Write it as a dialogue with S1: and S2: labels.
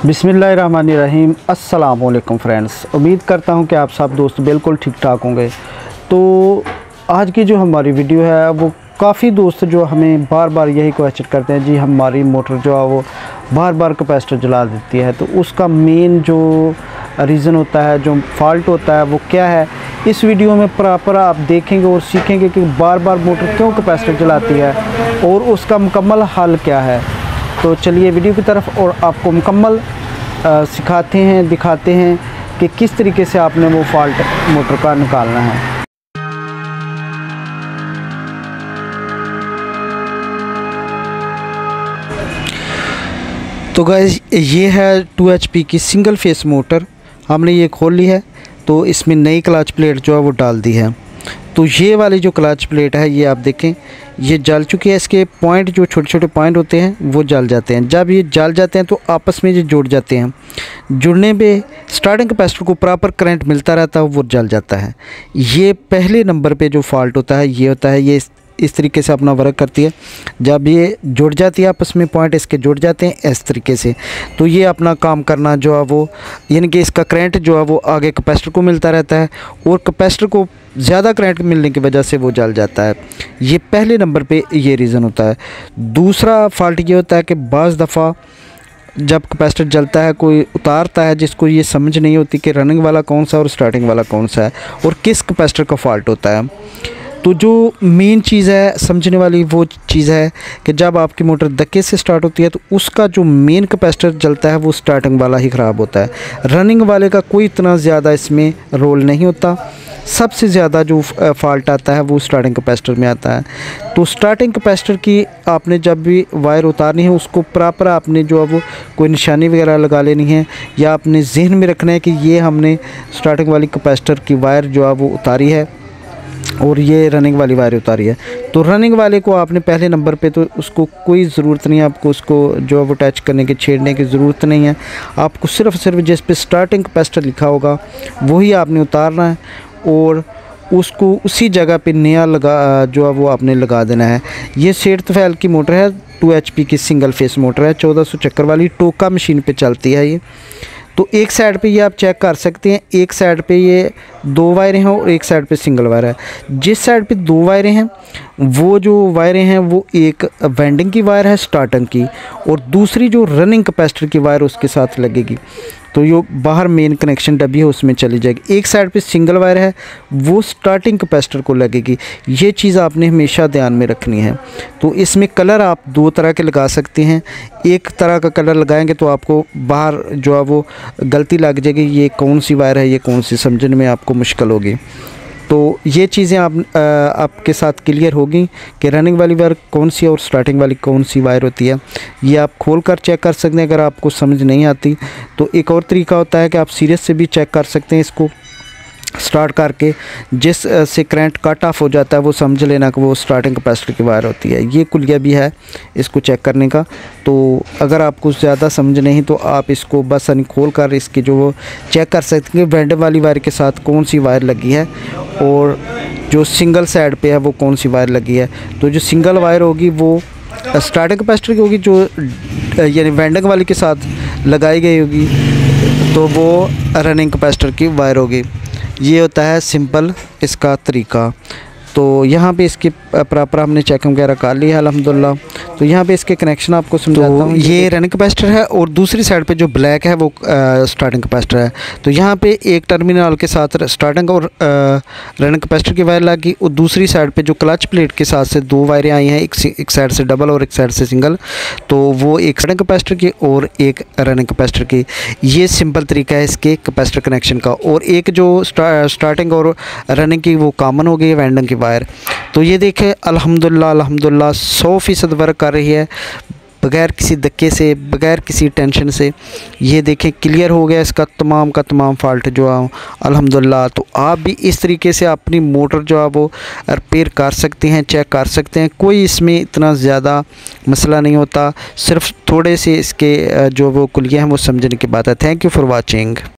S1: बिस्मिल्लाहिर्रहमानिर्रहीम। अस्सलाम वालेकुम फ्रेंड्स, उम्मीद करता हूं कि आप सब दोस्त बिल्कुल ठीक ठाक होंगे। तो आज की जो हमारी वीडियो है वो काफ़ी दोस्त जो हमें बार बार यही क्वेश्चन करते हैं, जी हमारी मोटर जो है वो बार बार कैपेसिटर जला देती है, तो उसका मेन जो रीज़न होता है, जो फॉल्ट होता है वो क्या है। इस वीडियो में प्रॉपर आप देखेंगे और सीखेंगे कि बार बार मोटर क्यों कैपेसिटर जलाती है और उसका मुकम्मल हल क्या है। तो चलिए वीडियो की तरफ और आपको मुकम्मल सिखाते हैं, दिखाते हैं कि किस तरीके से आपने वो फॉल्ट मोटर का निकालना है। तो गाइस, ये है 2 HP की सिंगल फेस मोटर। हमने ये खोल ली है, तो इसमें नई क्लच प्लेट जो है वो डाल दी है। तो ये वाली जो क्लच प्लेट है, ये आप देखें ये जल चुकी है। इसके पॉइंट जो छोटे छोटे पॉइंट होते हैं वो जल जाते हैं। जब ये जल जाते हैं तो आपस में जो जुड़ जाते हैं, जुड़ने पे स्टार्टिंग कैपेसिटर को प्रॉपर करंट मिलता रहता है, वो जल जाता है। ये पहले नंबर पे जो फॉल्ट होता है ये होता है। ये इस तरीके से अपना वर्क करती है। जब ये जुड़ जाती है आपस में, पॉइंट इसके जुड़ जाते हैं इस तरीके से, तो ये अपना काम करना जो है वो, यानी कि इसका करंट जो है वो आगे कैपेसिटर को मिलता रहता है और कैपेसिटर को ज़्यादा करंट मिलने की वजह से वो जल जाता है। ये पहले नंबर पे ये रीज़न होता है। दूसरा फॉल्ट ये होता है कि बाज़ दफ़ा जब कैपेसिटर जलता है, कोई उतारता है जिसको ये समझ नहीं होती कि रनिंग वाला कौन सा और स्टार्टिंग वाला कौन सा है और किस कैपेसिटर का फॉल्ट होता है। तो जो मेन चीज़ है समझने वाली वो चीज़ है कि जब आपकी मोटर धक्के से स्टार्ट होती है तो उसका जो मेन कैपेसिटर जलता है वो स्टार्टिंग वाला ही ख़राब होता है। रनिंग वाले का कोई इतना ज़्यादा इसमें रोल नहीं होता। सबसे ज़्यादा जो फॉल्ट आता है वो स्टार्टिंग कैपेसिटर में आता है। तो स्टार्टिंग कैपेसिटर की आपने जब भी वायर उतारनी है, उसको प्रॉपर आपने जो है वो कोई निशानी वगैरह लगा लेनी है, या अपने जहन में रखना है कि ये हमने स्टार्टिंग वाली कैपेसिटर की वायर जो है वो उतारी है और ये रनिंग वाली वायर उतारी है। तो रनिंग वाले को आपने पहले नंबर पे, तो उसको कोई ज़रूरत नहीं है आपको उसको जो है वो टच करने की, छेड़ने की ज़रूरत नहीं है। आपको सिर्फ जिस पे स्टार्टिंग कैपेसिटर लिखा होगा वही आपने उतारना है और उसको उसी जगह पे नया लगा जो है वो आपने लगा देना है। ये सेठ-तफैल की मोटर है, 2 HP की सिंगल फेस मोटर है, 1400 चक्कर वाली टोका मशीन पे चलती है ये। तो एक साइड पे ये आप चेक कर सकते हैं, एक साइड पे ये 2 वायरें हैं और एक साइड पे सिंगल वायर है। जिस साइड पे 2 वायरें हैं वो जो वायरें हैं वो एक वेंडिंग की वायर है स्टार्टिंग की, और दूसरी जो रनिंग कैपेसिटर की वायर उसके साथ लगेगी। तो ये बाहर मेन कनेक्शन डब्बी है उसमें चली जाएगी। एक साइड पे सिंगल वायर है वो स्टार्टिंग कैपेसिटर को लगेगी। ये चीज़ आपने हमेशा ध्यान में रखनी है। तो इसमें कलर आप 2 तरह के लगा सकते हैं। एक तरह का कलर लगाएंगे तो आपको बाहर जो है वो गलती लग जाएगी, ये कौन सी वायर है ये कौन सी, समझने में आपको मुश्किल होगी। तो ये चीज़ें आपके साथ क्लियर होगी कि रनिंग वाली वायर कौन सी है और स्टार्टिंग वाली कौन सी वायर होती है। ये आप खोल कर चेक कर सकते हैं। अगर आपको समझ नहीं आती तो एक और तरीका होता है कि आप सीरीज से भी चेक कर सकते हैं इसको स्टार्ट करके। जिस से करंट कट ऑफ हो जाता है वो समझ लेना कि वो स्टार्टिंग कैपेसिटर की वायर होती है। ये कुलिया भी है इसको चेक करने का। तो अगर आपको ज़्यादा समझ नहीं तो आप इसको बस खोल कर इसकी जो चेक कर सकते हैं वेंडर वाली वायर के साथ कौन सी वायर लगी है और जो सिंगल साइड पे है वो कौन सी वायर लगी है। तो जो सिंगल वायर होगी वो स्टार्टिंग कैपेसिटर की होगी, जो यानी वेंडिंग वाली के साथ लगाई गई होगी तो वो रनिंग कैपेसिटर की वायर होगी। ये होता है सिंपल इसका तरीका। तो यहाँ पे इसकी प्रॉपर हमने चेकिंग वगैरह कर ली है अल्हम्दुलिल्लाह। तो यहाँ पे इसके कनेक्शन आपको समझाता हूँ। ये रनिंग कैपेसिटर है और दूसरी साइड पे जो ब्लैक है वो स्टार्टिंग कैपेसिटर है। तो यहाँ पे एक टर्मिनल के साथ स्टार्टिंग और रनिंग कैपेसिटर की वायर लगी और दूसरी साइड पे जो क्लच प्लेट के साथ से 2 वायरें आई हैं, एक साइड से डबल और एक साइड से सिंगल। तो वो एक स्टार्टिंग कैपेसिटर की और एक रनिंग कैपेसिटर की। ये सिंपल तरीका है इसके कैपेसिटर कनेक्शन का। और एक जो स्टार्टिंग और रनिंग की वो कॉमन हो गई है वेंडिंग की वायर। तो ये देखें अल्हम्दुलिल्लाह 100% वर्क कर रही है बग़ैर किसी धक्के से, बग़ैर किसी टेंशन से। ये देखें क्लियर हो गया इसका तमाम का तमाम फॉल्ट जो है अल्हम्दुलिल्लाह। तो आप भी इस तरीके से अपनी मोटर जो है वो रिपेयर कर सकते हैं, चेक कर सकते हैं। कोई इसमें इतना ज़्यादा मसला नहीं होता, सिर्फ थोड़े से इसके जो वो कुलिये हैं वो समझने की बात है। Thank you for watching.